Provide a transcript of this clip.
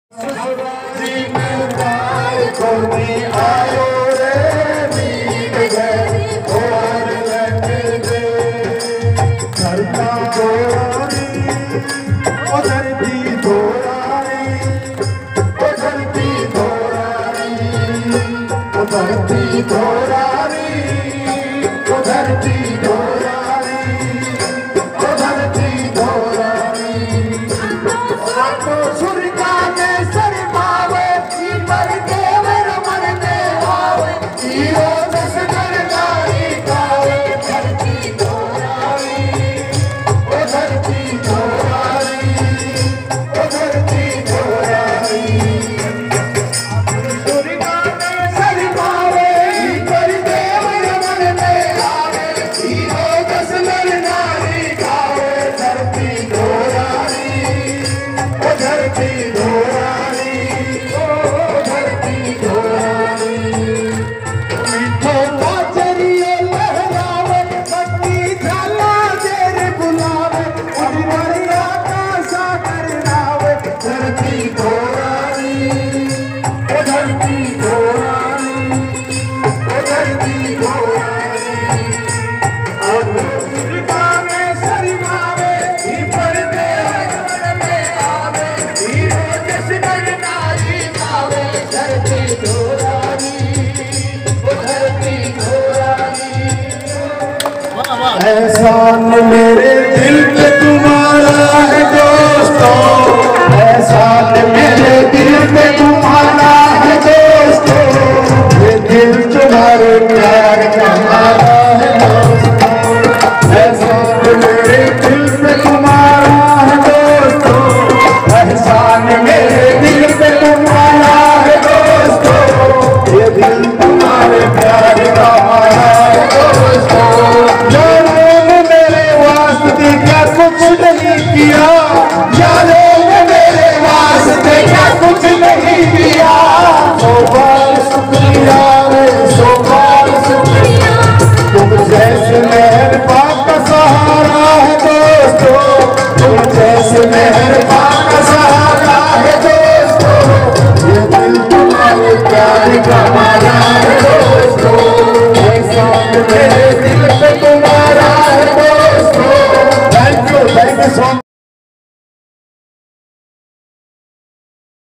एहसान मेरे दिल पे तुम्हारा है दोस्तों, एहसान मेरे दिल पे तुम्हारा है दोस्तों, ये दिल तुम्हारे प्यार तुम्हारा है दोस्तों, एहसान मेरे दिल पे तुम्हारा है दोस्तों, एहसान मेरे दिल पे तुम्हारा है दोस्तों, ये दिल तुम्हारे प्यार तुम्हारा है दोस्तों। कुछ नहीं किया यारों ने मेरे वास्ते क्या कुछ नहीं किया, सौ बार शुक्रिया रे सौ बार शुक्रिया, तुम जैसे मेहरबान का सहारा है दोस्तों, तुम जैसे मेहरबान का सहारा है दोस्तों, ये दिल तुम्हारे प्यार का